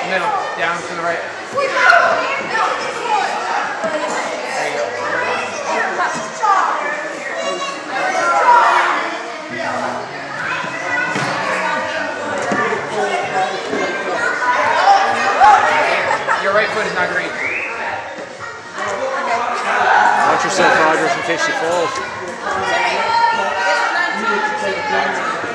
middle, down to the right. There you go. Your right foot is not great. Watch yourself, Rogers, in case she falls.